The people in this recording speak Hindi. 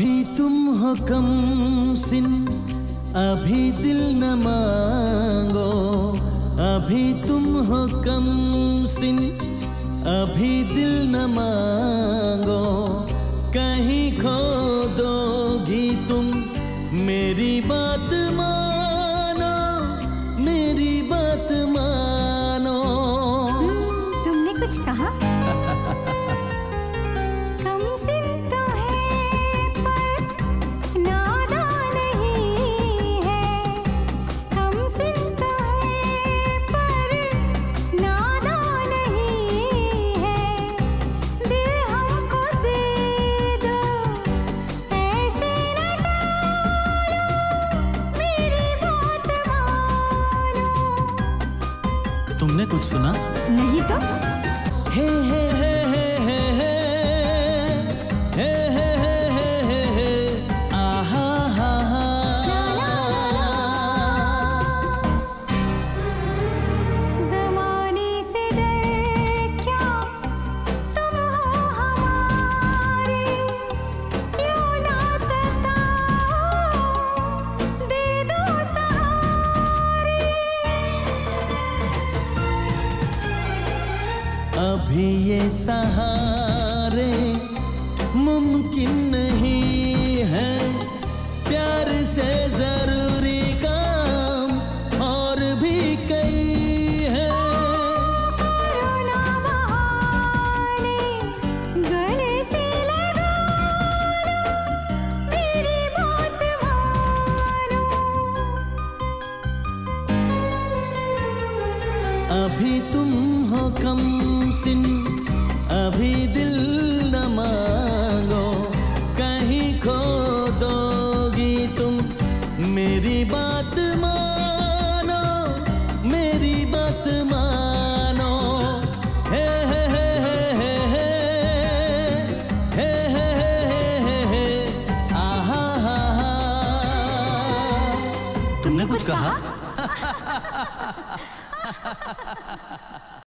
अभी तुम हो कमसिन, अभी दिल न मांगो। अभी तुम हो कमसिन, अभी दिल न मांगो। कहीं खो दोगी तुम, मेरी बात मानो, मेरी बात मानो। तुमने कुछ कहा? कमसिन तो है पर नादान नहीं है। कमसिन तो है पर नादान नहीं है। दिल हमको दे दो, ऐसे न टालो, मेरी बात मानो। तुमने कुछ सुना? नहीं तो? हे हे हे हे हे हे हे हे हे हे हे आहा हा हा। ज़माने से डर क्या, तुम हो हमारे। यूं ना सताओ, दे दो सहारे। अभी ये सहारे मुमकिन नहीं है, प्यार से जरूरी काम और भी कई है। करो ना बहाने, गले से लगा लो, मेरी बात मानो। अभी तुम हो कमसिन, अभी दिल न मांगो। कहीं खो दोगी तुम, मेरी बात मानो, मेरी बात मानो। हे हे हे हे हे हे हे हे हे हे आहा हा हा। तुमने कुछ कहा?